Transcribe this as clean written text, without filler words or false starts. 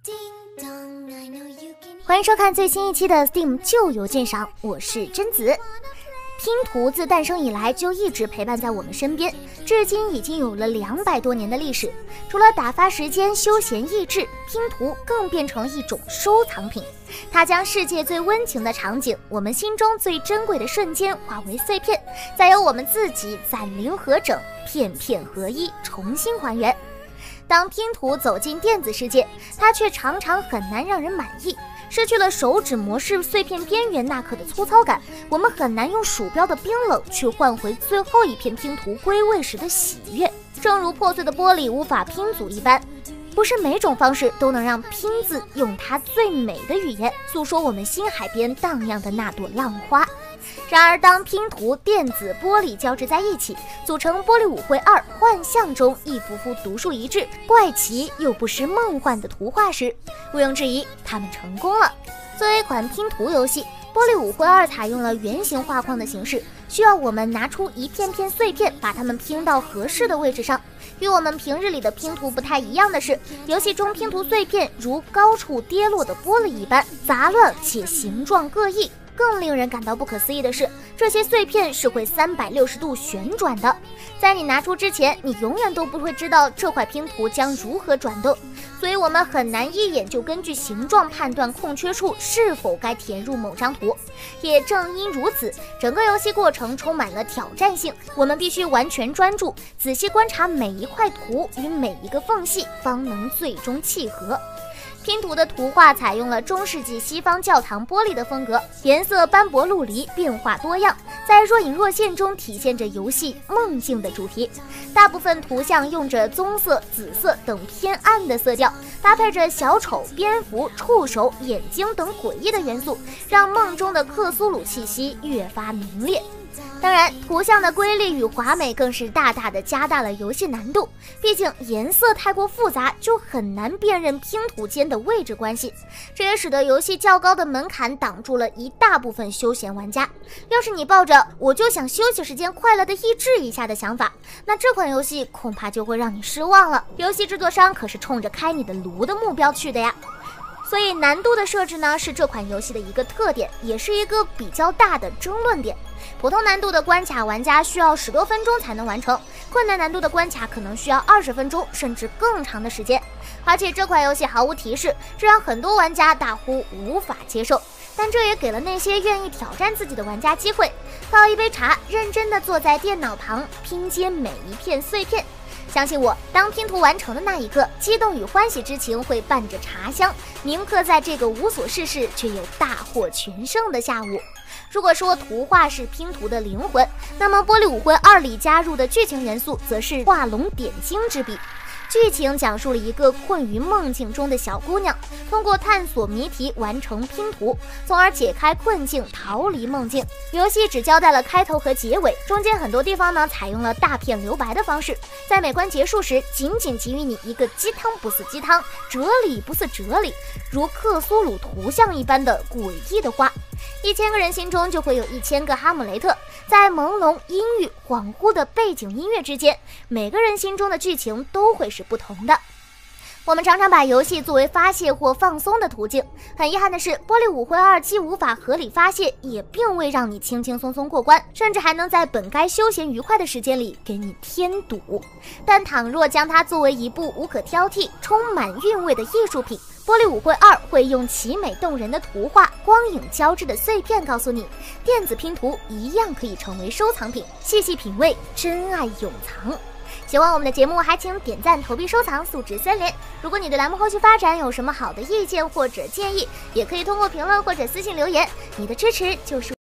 欢迎收看最新一期的 Steam 旧游鉴赏，我是贞子。拼图自诞生以来就一直陪伴在我们身边，至今已经有了200多年的历史。除了打发时间、休闲益智，拼图更变成了一种收藏品。它将世界最温情的场景，我们心中最珍贵的瞬间化为碎片，再由我们自己攒零合整，片片合一，重新还原。当拼图走进电子世界，它却常常很难让人满意。失去了手指模式碎片边缘那刻的粗糙感，我们很难用鼠标的冰冷去换回最后一片拼图归位时的喜悦。正如破碎的玻璃无法拼组一般，不是每种方式都能让拼字用它最美的语言诉说我们心海边荡漾的那朵浪花。然而当拼图、电子、玻璃交织在一起，组成玻璃舞会2幻象中一幅幅独树一帜、怪奇又不失梦幻的图画时，毋庸置疑，他们成功了。作为一款拼图游戏，玻璃舞会2采用了圆形画框的形式，需要我们拿出一片片碎片，把它们拼到合适的位置上。与我们平日里的拼图不太一样的是，游戏中拼图碎片如高处跌落的玻璃一般杂乱且形状各异。更令人感到不可思议的是，这些碎片是会360度旋转的。在你拿出之前，你永远都不会知道这块拼图将如何转动，所以我们很难一眼就根据形状判断空缺处是否该填入某张图。也正因如此，整个游戏过程充满了挑战性，我们必须完全专注，仔细观察每一块图与每一个缝隙，方能最终契合。拼图的图画采用了中世纪西方教堂玻璃的风格，颜色斑驳陆离，变化多样，在若隐若现中体现着游戏梦境的主题。大部分图像用着棕色、紫色等偏暗的色调，搭配着小丑、蝙蝠、触手、眼睛等诡异的元素，让梦中的克苏鲁气息越发浓烈。当然，图像的瑰丽与华美更是大大的加大了游戏难度，毕竟颜色太过复杂，就很难辨认拼图间的位置关系。这也使得游戏较高的门槛挡住了一大部分休闲玩家。要是你抱着我就想休息时间快乐的益智一下的想法，那这款游戏恐怕就会让你失望了。游戏制作商可是冲着开你的颅的目标去的呀。所以难度的设置呢，是这款游戏的一个特点，也是一个比较大的争论点。普通难度的关卡玩家需要10多分钟才能完成，困难难度的关卡可能需要20分钟甚至更长的时间。而且这款游戏毫无提示，这让很多玩家大呼无法接受。但这也给了那些愿意挑战自己的玩家机会，倒一杯茶，认真地坐在电脑旁拼接每一片碎片。相信我，当拼图完成的那一刻，激动与欢喜之情会伴着茶香，铭刻在这个无所事事却又大获全胜的下午。如果说图画是拼图的灵魂，那么玻璃舞会2里加入的剧情元素则是画龙点睛之笔。剧情讲述了一个困于梦境中的小姑娘，通过探索谜题完成拼图，从而解开困境，逃离梦境。游戏只交代了开头和结尾，中间很多地方呢采用了大片留白的方式，在每关结束时仅仅给予你一个鸡汤不似鸡汤，哲理不似哲理，如克苏鲁图像一般的诡异的话。1000个人心中就会有1000个哈姆雷特，在朦胧、阴郁、恍惚的背景音乐之间，每个人心中的剧情都会是不同的。我们常常把游戏作为发泄或放松的途径，很遗憾的是，玻璃舞会2既无法合理发泄，也并未让你轻轻松松过关，甚至还能在本该休闲愉快的时间里给你添堵。但倘若将它作为一部无可挑剔、充满韵味的艺术品，玻璃舞会2会用奇美动人的图画、光影交织的碎片告诉你，电子拼图一样可以成为收藏品，细细品味，真爱永藏。喜欢我们的节目，还请点赞、投币、收藏，素质3连。如果你对栏目后续发展有什么好的意见或者建议，也可以通过评论或者私信留言，你的支持就是